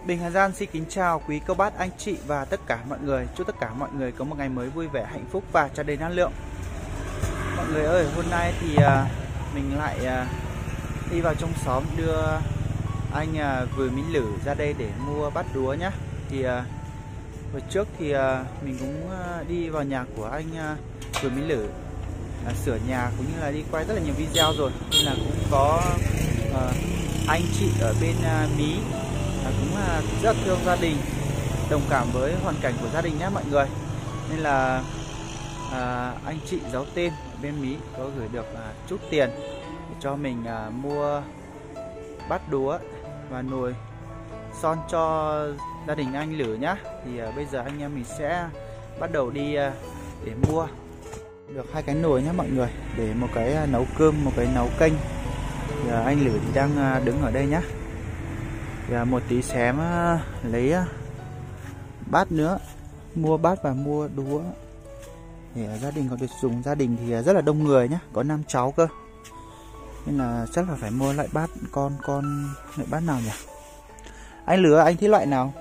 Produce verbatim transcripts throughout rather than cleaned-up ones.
Bình Hà Giang xin kính chào quý cô bác, anh chị và tất cả mọi người. Chúc tất cả mọi người có một ngày mới vui vẻ, hạnh phúc và tràn đầy năng lượng. Mọi người ơi, hôm nay thì uh, mình lại uh, đi vào trong xóm đưa anh uh, Vừa Mỹ Lử ra đây để mua bát đúa nhá. Thì uh, hồi trước thì uh, mình cũng uh, đi vào nhà của anh uh, Vừa Mỹ Lử uh, sửa nhà cũng như là đi quay rất là nhiều video rồi, nên là cũng có uh, anh chị ở bên uh, Mỹ uh, cũng uh, rất thương gia đình, đồng cảm với hoàn cảnh của gia đình nhé mọi người. Nên là à, anh chị giấu tên ở bên Mỹ có gửi được à, chút tiền để cho mình à, mua bát đúa và nồi son cho gia đình anh Lử nhá. Thì à, bây giờ anh em mình sẽ bắt đầu đi à, để mua được hai cái nồi nhé mọi người, để một cái à, nấu cơm, một cái nấu canh. Thì, à, anh Lử thì đang à, đứng ở đây nhá. Thì, à, một tí xém à, lấy à, bát nữa, mua bát và mua đũa để gia đình có được dùng. Gia đình thì rất là đông người nhé, có năm cháu cơ, nên là chắc là phải mua lại bát. Con con loại bát nào nhỉ? Anh Lử, anh thích loại nào?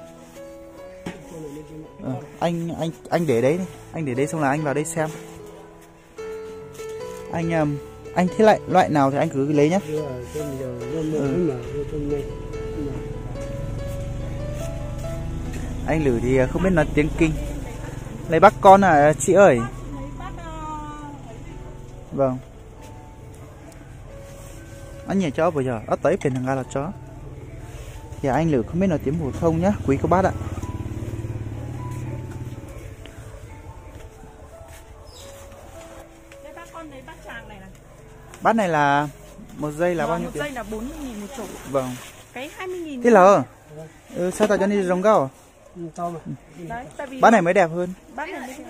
ờ, anh anh anh để đấy đi. Anh để đấy xong là anh vào đây xem. Anh um, anh thích lại loại nào thì anh cứ lấy nhé. ừ. Anh Lử thì không biết nói tiếng Kinh. Lấy bác con à chị ơi? Vâng. Anh nhảy cho bây giờ, ở tới bên thằng là chó. Thì anh Lử không biết nói tiếng phổ thông nhá, quý cô bác ạ. Đây bác con lấy bát tràng này này. Bát này là một giây là Vâng, bao nhiêu một tiền? giây là bốn mươi nghìn một chục. Vâng. Cái hai mươi nghìn. Thế là ừ, sao tao cho đi giống cao? Đấy, tại vì bát này mới đẹp hơn. bát này mới đẹp.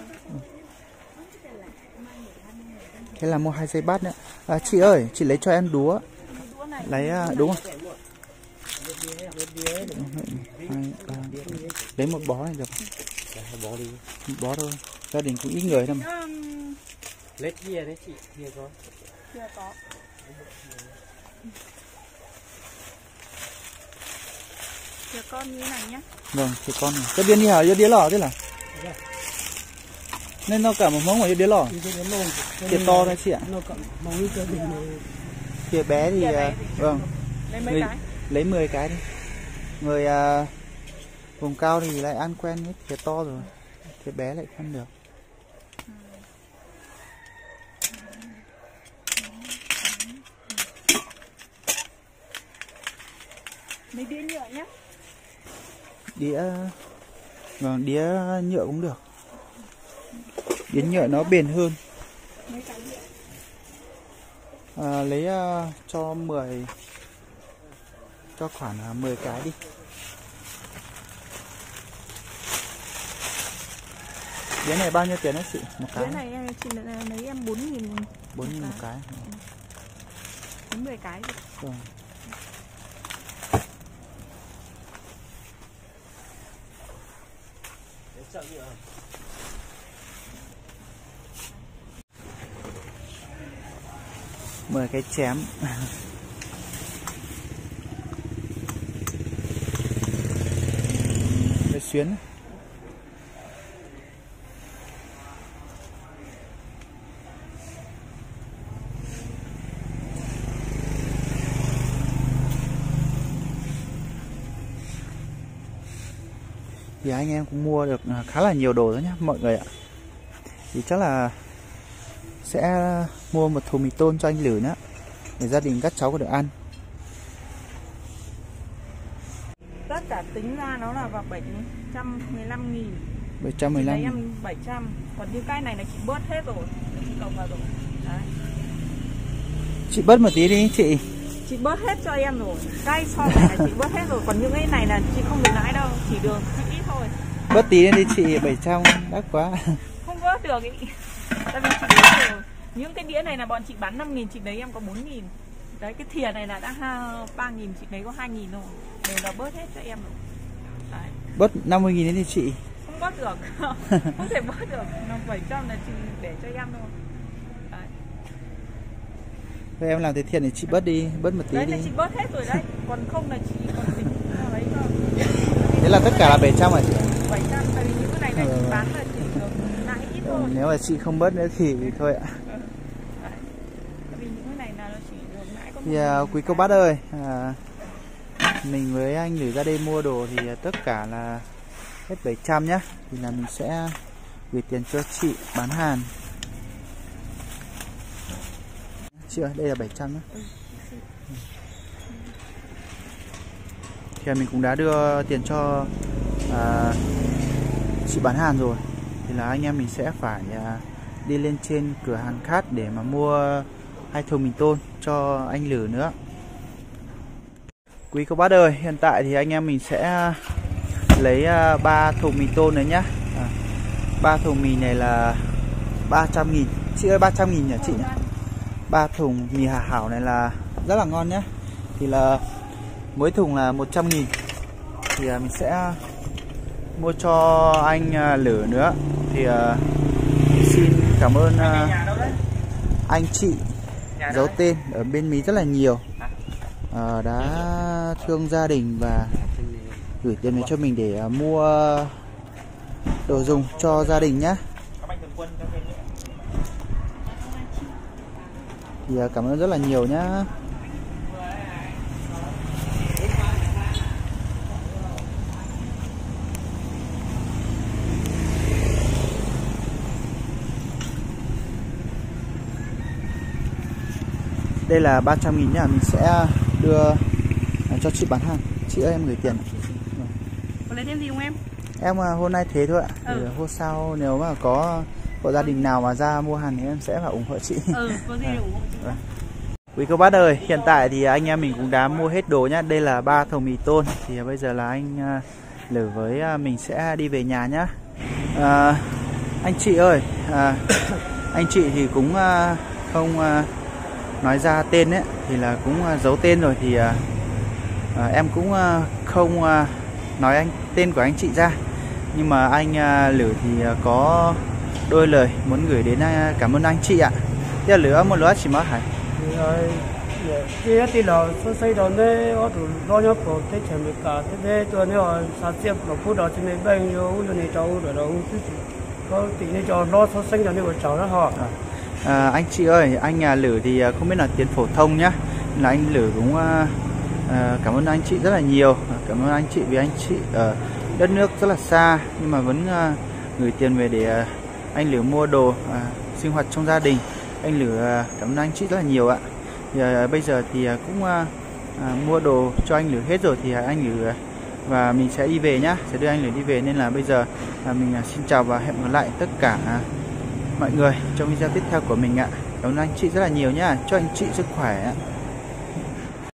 Thế là mua hai dây bát nữa. À, chị ơi, chị lấy cho em đúa. Lấy uh, đúng không? Hai, ba, lấy một bó này được. Một bó thôi. Gia đình cũng ít người thôi mà. Lấy kia đấy chị, kia có. Kia có. Kia con như thế này nhá. Vâng, thì con này. Cái biên đi hả? Đĩa lò thế là. Nên nó cả một mống ở đĩa lò. Kia to đấy chị ạ. Kia bé thì uh, vâng. Lấy mấy người, cái? Lấy mười cái đi. Người uh, vùng cao thì lại ăn quen với kia to rồi. Kia bé lại không được. Mấy đĩa nhựa nhá. Đĩa vâng, đĩa nhựa cũng được. Đĩa nhựa nó bền hơn. Mấy cái nhựa. À, lấy uh, cho mười, cho khoảng uh, mười cái đi. Đĩa này bao nhiêu tiền đấy chị? Một cái. Đĩa này chị lấy em bốn nghìn. bốn nghìn một cái. Đến mười cái rồi. Vâng. mười cái chém. Cái xuyến. Thì anh em cũng mua được khá là nhiều đồ đó nhá mọi người ạ. Thì chắc là sẽ mua một thùng mì tôm cho anh Lử nữa, để gia đình các cháu có được ăn. Tất cả tính ra nó là vào bảy trăm mười lăm nghìn. bảy trăm mười lăm. Chị lấy em bảy trăm. Còn như cái này là chị bớt hết rồi. Chị cộng vào rồi. Đấy. Chị bớt một tí đi chị. Chị bớt hết cho em rồi. Cái so này là chị bớt hết rồi. Còn những cái này là chị không được lãi đâu. Chỉ được chị ít thôi. Bớt tí lên đi chị, bảy trăm đắt quá. Không bớt được ý. Tại vì chị lấy rồi. Những cái đĩa này là bọn chị bán năm nghìn, chị lấy em có bốn nghìn. Đấy, cái thìa này là đã ba nghìn, chị lấy có hai nghìn thôi. Đều là bớt hết cho em rồi. Đấy. Bớt năm mươi nghìn lên đi chị. Không bớt được. Không thể bớt được. bảy trăm là chị để cho em thôi. Đấy. Vậy em làm thế thiện thì chị bớt đi, bớt một tí đấy đi. Đấy là chị bớt hết rồi đấy. Còn không là chị còn tính lấy cơ. Thế là tất cả là bảy trăm hả chị? bảy trăm, tại vì những cái này này chị bán là chỉ được lãi ít thôi. Nếu mà chị không bớt nữa thì thôi ạ. Ừ. Tại vì những cái này là nó chỉ được lãi có Thì à, quý cô bác ơi, à, mình với anh Lử ra đây mua đồ thì tất cả là hết bảy trăm nhá. Thì là mình sẽ gửi tiền cho chị bán hàng. Chị ơi, đây là bảy trăm nhá. Ừ. Thì mình cũng đã đưa tiền cho à, chị bán hàng rồi. Thì là anh em mình sẽ phải à, đi lên trên cửa hàng khác để mà mua hai thùng mì tôm cho anh Lử nữa. Quý cô bác ơi, hiện tại thì anh em mình sẽ lấy ba thùng mì tôm này nhá. ba thùng mì này là ba trăm nghìn. Chị ơi, ba trăm nghìn nhỉ chị nhỉ? ba thùng mì Hà Hảo này là rất là ngon nhá. Thì là mỗi thùng là một trăm nghìn. Thì mình sẽ mua cho anh Lử nữa. Thì xin cảm ơn anh chị giấu tên ở bên Mỹ rất là nhiều, à, đã thương gia đình và gửi tiền về cho mình để uh, mua đồ dùng cho gia đình nhé. Thì uh, cảm ơn rất là nhiều nhá. Đây là ba trăm nghìn nhá, mình sẽ đưa cho chị bán hàng. Chị ơi, em gửi tiền. Có lấy thêm gì không em? Em hôm nay thế thôi ạ. Ừ. Thì hôm sau nếu mà có hộ gia đình nào mà ra mua hàng thì em sẽ phải ủng hộ chị. Ừ, có gì để ủng hộ chị. À. Quý cô bác ơi, hiện tại thì anh em mình cũng đã mua hết đồ nhá. Đây là ba thùng mì tôm. Thì bây giờ là anh Lử với mình sẽ đi về nhà nhá. À, anh chị ơi, à, anh chị thì cũng không nói ra tên ấy, thì là cũng giấu tên rồi. Thì à, em cũng không nói anh tên của anh chị ra. Nhưng mà anh Lử thì có đôi lời muốn gửi đến cảm ơn anh chị ạ. Thế là Lử một lúa chỉ mất hả? Cái tí là số xây đó này ở chỗ lo nhóc của cái chuyện việc cả thế này cho nên là sao xếp là phút đó thì mình bên vô vô này cháu rồi đó có tình này cho lo số sinh cho nên cháu nó họ. À, anh chị ơi, anh Lử thì không biết là tiếng phổ thông nhá, là anh Lử cũng à, cảm ơn anh chị rất là nhiều. Cảm ơn anh chị vì anh chị ở đất nước rất là xa nhưng mà vẫn à, gửi tiền về để à, anh Lử mua đồ à, sinh hoạt trong gia đình. Anh Lử à, cảm ơn anh chị rất là nhiều ạ. Thì, à, bây giờ thì à, cũng à, à, mua đồ cho anh Lử hết rồi thì à, anh Lử à, và mình sẽ đi về nhá, sẽ đưa anh Lử đi về, nên là bây giờ à, mình à, xin chào và hẹn gặp lại tất cả à, mọi người trong video tiếp theo của mình ạ. Cảm ơn anh chị rất là nhiều nhá. Cho anh chị sức khỏe ạ.